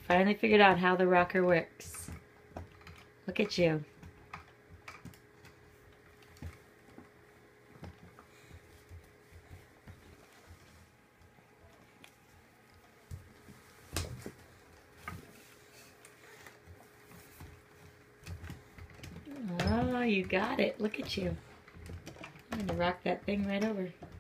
finally figured out how the rocker works. Look at you. Oh, you got it. Look at you. I'm going to rock that thing right over.